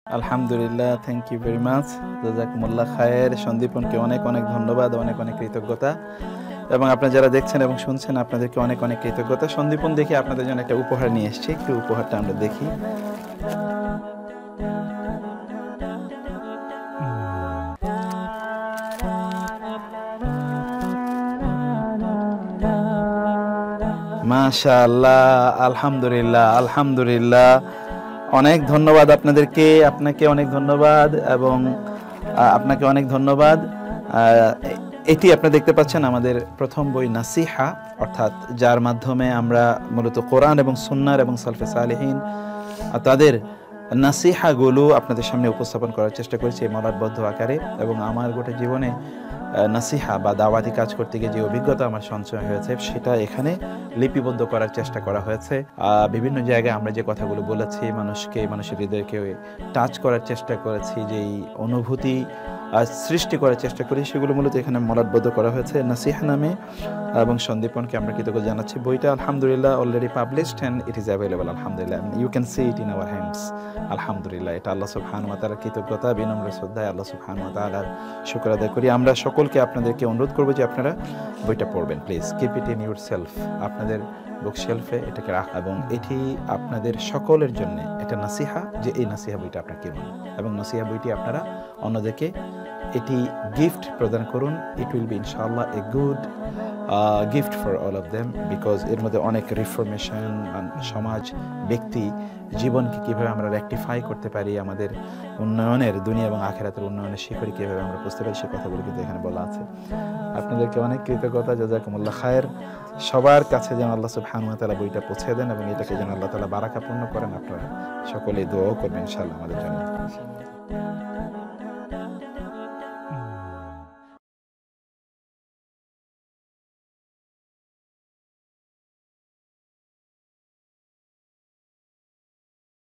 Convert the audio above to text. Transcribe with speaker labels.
Speaker 1: আলহামদুলিল্লাহ, thank you very much, জাযাকুমুল্লাহ খায়ের। সন্দীপনকে অনেক অনেক ধন্যবাদ, অনেক অনেক কৃতজ্ঞতা, এবং আপনারা যারা দেখছেন এবং শুনছেন আপনাদেরকে অনেক অনেক কৃতজ্ঞতা। সন্দীপন দেখে আপনাদের জন্য একটা উপহার নিয়ে এসেছি, একটু উপহারটা আমরা দেখি। মাশাআল্লাহ, আলহামদুলিল্লাহ আলহামদুলিল্লাহ, অনেক ধন্যবাদ আপনাদেরকে, আপনাকে অনেক ধন্যবাদ, এবং আপনাকে অনেক ধন্যবাদ। এটি আপনারা দেখতে পাচ্ছেন আমাদের প্রথম বই নাসিহা, অর্থাৎ যার মাধ্যমে আমরা মূলত কোরআন এবং সুন্নাহর এবং সালফে সালেহিন তাদের নাসিহাগুলো আপনাদের সামনে উপস্থাপন করার চেষ্টা করেছি মলাটবদ্ধ আকারে। এবং আমার গোটা জীবনে নাসিহা বা দাওয়াতি কাজ করতে গিয়ে যে অভিজ্ঞতা আমার সঞ্চয় হয়েছে সেটা এখানে লিপিবদ্ধ করার চেষ্টা করা হয়েছে। বিভিন্ন জায়গায় আমরা যে কথাগুলো বলেছি, মানুষের হৃদয়কে টাচ করার চেষ্টা করেছি, যেই অনুভূতি সৃষ্টি করার চেষ্টা করি, সেগুলো মূলত এখানে মলাটবদ্ধ করা হয়েছে নাসিহা নামে। এবং সন্দীপনকে আমরা কৃতজ্ঞতা জানাচ্ছি। বইটা আলহামদুলিল্লাহ already published and it is available, আলহামদুলিল্লাহ, you can see it in our hands. আলহামদুলিল্লাহ, এটা আল্লাহ সুবহানাহু ওয়া তাআলার কৃতজ্ঞতা, বিনম্র শ্রদ্ধায় আল্লাহ সুবহানাহু ওয়া তাআলার শুকর আদায় করি। আমরা সকলকে আপনাদেরকে অনুরোধ করবো যে আপনারা বইটা পড়বেন, please keep it in your shelf, আপনাদের বুক শেলফে এটাকে রাখ, এবং এটি আপনাদের সকলের জন্য এটা নাসিহা, যে এই নাসিহা বইটা আপনারা কিনুন এবং নাসিহা বইটি আপনারা অন্যদেরকে এটি গিফট প্রদান করুন। ইট উইল বি ইনশাআল্লাহ a good gift for all of them, because এর মধ্যে অনেক রিফরমেশন, সমাজ, ব্যক্তি জীবনকে কীভাবে আমরা রেকটিফাই করতে পারি, আমাদের উন্নয়নের, দুনিয়া এবং আখিরাতের উন্নয়নের শিখরে কীভাবে আমরা বুঝতে পারি, সে কথাগুলো কিন্তু এখানে বলা আছে। আপনাদেরকে অনেক কৃতজ্ঞতা, জাযাকুমুল্লাহ খায়ের। সবার কাছে যেন আল্লাহ সুবহানাহু ওয়া তাআলা বইটা পৌঁছে দেন এবং এটাকে যেন আল্লাহ তাআলা বারাকাপূর্ণ করেন। আপনারা সকলে দোয়াও করবেন ইনশাআল্লাহ আমাদের জন্য।